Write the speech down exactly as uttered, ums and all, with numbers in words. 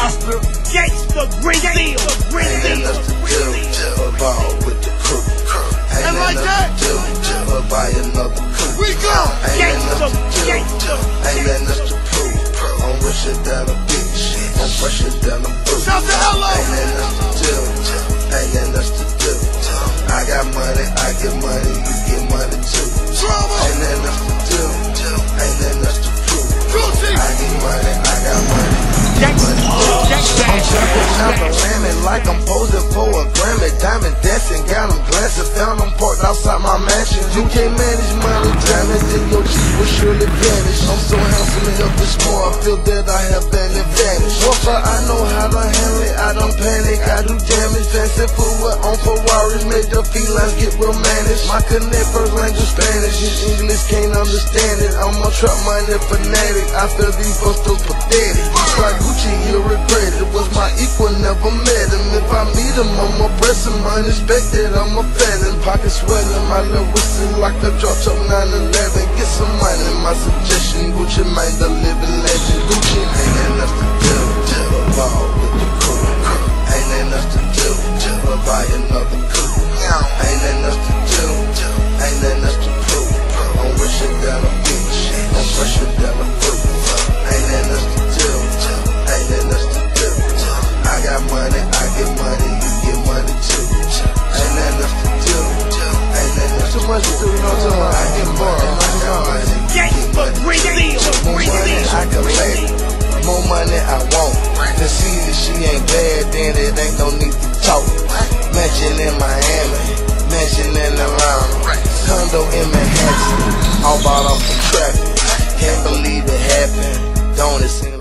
monster, gangsta, green deal, green ain't deal. nothing to do, a ball with the crew. Ain't like that. nothing to do, but buy another coupe. We go, Ain't gangsta, nothing to do, gangsta. ain't nothing to prove. I'm richer than a bitch, I'm fresher than a boot. Shout to Hello. Ain't nothing to do, ain't nothing to do. I got money, I get money, you get money too. Drama. Ain't nothing to do, ain't nothing to prove. I get money, I got money, you get money too. I'm jumping out the lammin' like I'm posing for a Grammy. Diamond dancing, got them glancing, found them parked outside my mansion. You can't manage money damage, then your cheese will surely vanish. I'm so handsome and healthy small, I feel that I have an advantage. Once I know how to handle it, I don't panic, I do damage. Fancy food on Ferraris, make the felines get well managed. My connect first language Spanish, his English can't understand it. I'm a trap money fanatic, I feel these folks so pathetic. Just like Gucci, he'll regret it. Was my equal, never met him. If I meet him, I'ma press him unexpected. I'm a felon, pocket swelling, my little whistle like a drop top nine eleven. Get some money, my suggestion. Gucci made the living legend. Gucci ain't enough to do, a ball with the crew. Ain't enough to do, but buy another coupe. Ain't enough to do, ain't enough to prove. I'm richer than a bitch, I'm fresher than a fruit. Ain't enough to do, ain't enough to do. I got money, I get money, you get money too. Ain't enough to do, ain't enough too much to do. You know what I'm talking about? I get money, I got money, Gangsta, green deal, more green money deal. I can make, more money I want. To see that she ain't bad, then it ain't no need to talk. Mansion in Miami, mansion in Atlanta, condo in Manhattan, all bought off the traffic. Can't believe it happened, don't it seem